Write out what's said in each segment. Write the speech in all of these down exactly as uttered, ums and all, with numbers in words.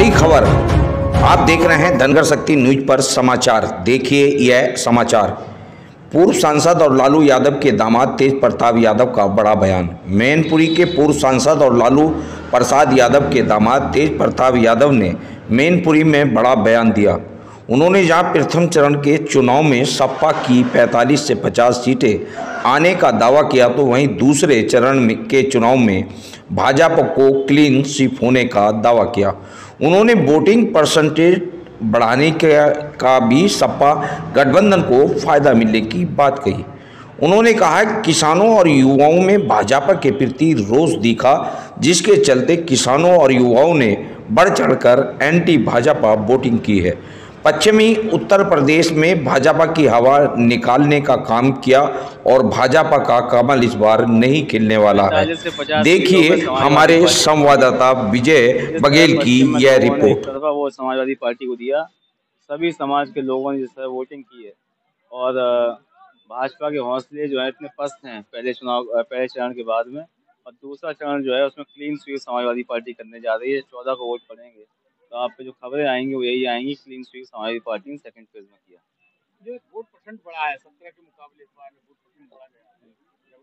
बड़ी खबर, आप देख रहे हैं धनगर शक्ति न्यूज पर समाचार। देखिए यह समाचार। पूर्व सांसद और लालू यादव के दामाद तेज प्रताप यादव का बड़ा बयान। मैनपुरी के पूर्व सांसद और लालू प्रसाद यादव के दामाद तेज प्रताप यादव ने मैनपुरी में बड़ा बयान दिया। उन्होंने जहां प्रथम चरण के चुनाव में सपा की पैंतालीस से पचास सीटें आने का दावा किया, तो वहीं दूसरे चरण के चुनाव में भाजपा को क्लीन स्वीप होने का दावा किया। उन्होंने वोटिंग परसेंटेज बढ़ाने का भी सपा गठबंधन को फायदा मिलने की बात कही। उन्होंने कहा कि किसानों और युवाओं में भाजपा के प्रति रोष दिखा, जिसके चलते किसानों और युवाओं ने बढ़ चढ़कर एंटी भाजपा वोटिंग की है। पश्चिमी उत्तर प्रदेश में भाजपा की हवा निकालने का काम किया और भाजपा का कमल इस बार नहीं खिलने वाला है। देखिए हमारे संवाददाता विजय बघेल की यह रिपोर्ट। वो समाजवादी पार्टी को दिया, सभी समाज के लोगों ने जिस तरह वोटिंग की है और भाजपा के हौसले जो है इतने पस्त हैं पहले चुनाव पहले चरण के बाद में, और दूसरा चरण जो है उसमें क्लीन स्वीप समाजवादी पार्टी करने जा रही है। चौदह को वोट पड़ेंगे तो आप पे जो खबरें आएंगी वो यही आएंगी, क्लीन स्वीप समाजवादी पार्टी ने सेकंड फेज में किया। जो वोट परसेंट बढ़ा है सत्रह के मुकाबले इस बार वोट परसेंट बढ़ा गया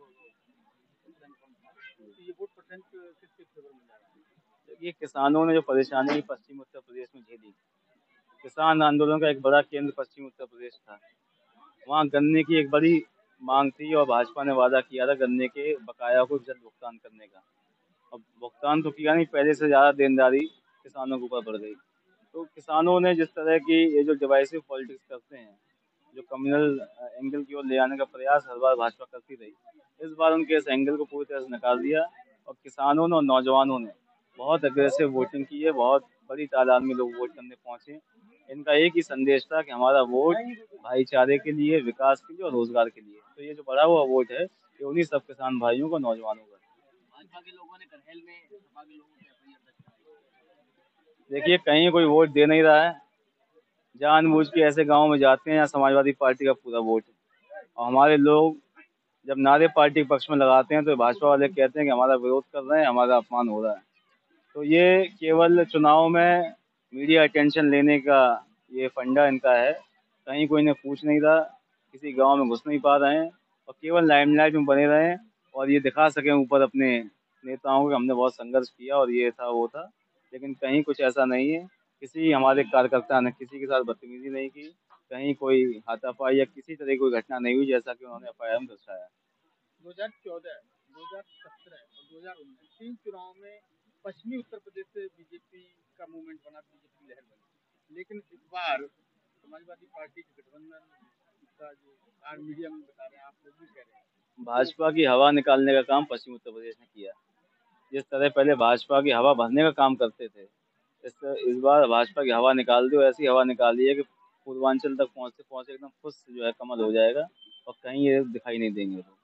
है, तो ये वोट परसेंट किसके फेवर में जा रहा है? ये किसानों ने जो परेशानी पश्चिम उत्तर प्रदेश में झेली, किसान आंदोलन का एक बड़ा केंद्र पश्चिम उत्तर प्रदेश था। वहाँ गन्ने की एक बड़ी मांग थी और भाजपा ने वादा किया था गन्ने के बकाया को जल्द भुगतान करने का। अब भुगतान तो किया नहीं, पहले से ज़्यादा देनदारी किसानों के ऊपर बढ़ गई। तो किसानों ने जिस तरह की ये जो डिवाइसिव पॉलिटिक्स करते हैं, जो कम्युनल एंगल की ओर ले आने का प्रयास हर बार भाजपा करती रही, इस बार उनके इस एंगल को पूरी तरह से नकार दिया और किसानों ने और नौजवानों ने बहुत अग्रेसिव वोटिंग की है। बहुत बड़ी तादाद में लोग वोट करने पहुंचे। इनका एक ही संदेश था कि हमारा वोट भाईचारे के लिए, विकास के लिए और रोजगार के लिए। तो ये जो बढ़ा हुआ वोट है ये उन्हीं सब किसान भाइयों को, नौजवानों का। भाजपा के लोगों ने करहेल में सपा के लोगों के देखिए कहीं कोई वोट दे नहीं रहा है, जानबूझ के ऐसे गाँव में जाते हैं यहाँ समाजवादी पार्टी का पूरा वोट है। और हमारे लोग जब नारे पार्टी के पक्ष में लगाते हैं तो भाजपा वाले कहते हैं कि हमारा विरोध कर रहे हैं, हमारा अपमान हो रहा है। तो ये केवल चुनाव में मीडिया अटेंशन लेने का ये फंडा इनका है। कहीं कोई इन्हें पूछ नहीं रहा, किसी गांव में घुस नहीं पा रहे हैं और केवल लाइमलाइट में बने रहे हैं और ये दिखा सकें ऊपर अपने नेताओं को हमने बहुत संघर्ष किया और ये था वो था। लेकिन कहीं कुछ ऐसा नहीं है, किसी हमारे कार्यकर्ता ने किसी के साथ बदतमीजी नहीं की, कहीं कोई हाथापाई या किसी तरह की कोई घटना नहीं हुई जैसा कि उन्होंने एफ आई आर में दर्शाया। दो हजार चौदह, दो हजार सत्रह और दो हजार उन्नीस तीन चुनाव में पश्चिमी उत्तर प्रदेश से बीजेपी का मूवमेंट बना, बीजेपी लहर बनी। लेकिन इस बार समाजवादी पार्टी के गठबंधन का जो आर मीडिया में बता रहे हैं, आप लोग भी कह रहे हैं, भाजपा की हवा निकालने का काम पश्चिम उत्तर प्रदेश ने किया। जिस तरह पहले भाजपा की हवा भरने का काम करते थे, इस इस बार भाजपा की हवा निकाल दी, ऐसी हवा निकाली है कि पूर्वांचल तक पहुँचते पहुँचते एकदम खुश जो है कमल हो जाएगा और कहीं ये दिखाई नहीं देंगे।